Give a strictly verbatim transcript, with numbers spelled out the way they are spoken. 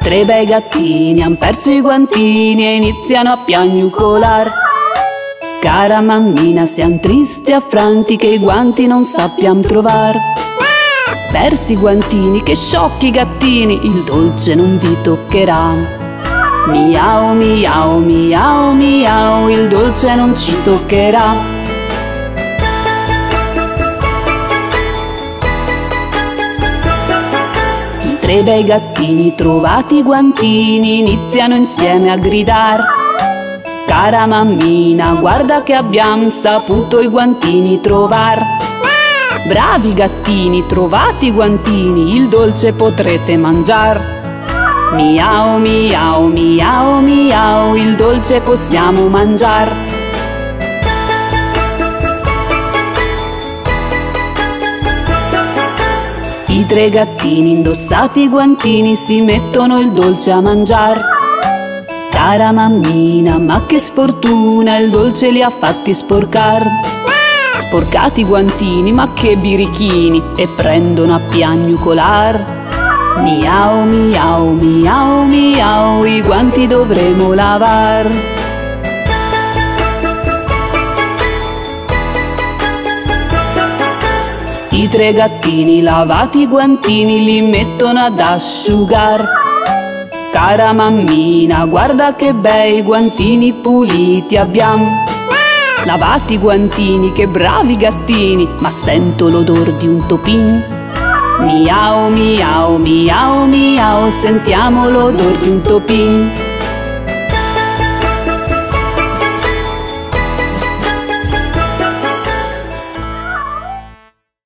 Tre bei gattini han perso i guantini e iniziano a piagnucolar. Cara mammina, siam tristi e affranti che i guanti non sappiam trovar. Persi i guantini, che sciocchi gattini, il dolce non vi toccherà. Miau, miau, miau, miau, il dolce non ci toccherà. Tre bei gattini trovati i guantini iniziano insieme a gridar. Cara mammina, guarda che abbiamo saputo i guantini trovar. Bravi gattini, trovati i guantini, il dolce potrete mangiar. Miau, miau, miau, miau, il dolce possiamo mangiar. I tre gattini indossati i guantini si mettono il dolce a mangiar. Cara mammina, ma che sfortuna, il dolce li ha fatti sporcar. Sporcati i guantini, ma che birichini, e prendono a piagnucolar. Miau, miau, miau, miau, i guanti dovremo lavar. I tre gattini lavati i guantini li mettono ad asciugar. Cara mammina, guarda che bei guantini puliti abbiamo. Lavati i guantini, che bravi gattini, ma sento l'odor di un topin. Miau, miau, miau, miau, sentiamo l'odor di un topin.